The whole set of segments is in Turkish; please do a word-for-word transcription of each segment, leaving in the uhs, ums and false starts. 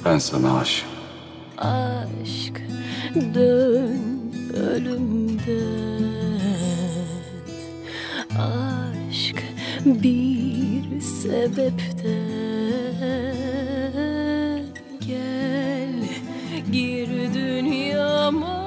Ben sana aşığım. Aşk dön ölümden. Aşk bir sebepten. Gel gir dünyama.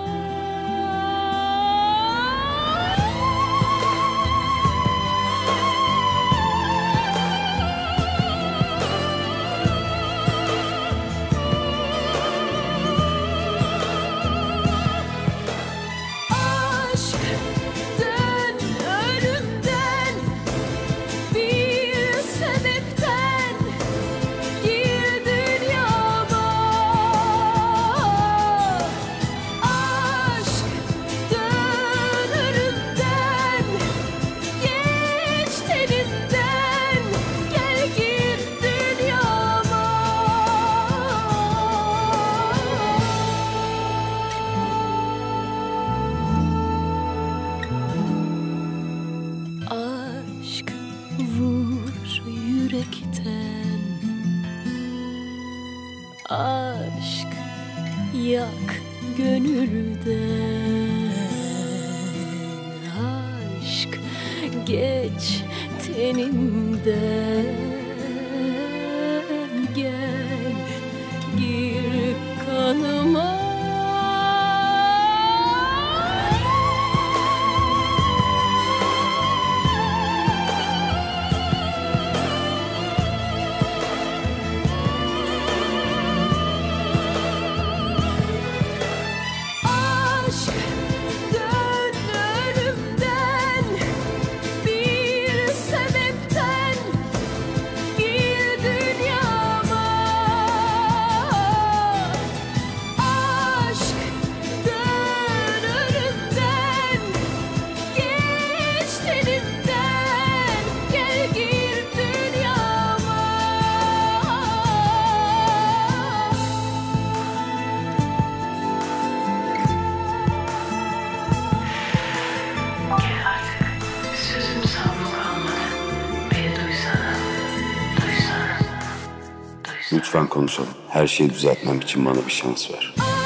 Aşk vur yürekten. Aşk yak gönülden. Aşk geç tenimden. Gel gir kanıma. Lütfen konuşalım. Her şeyi düzeltmem için bana bir şans ver.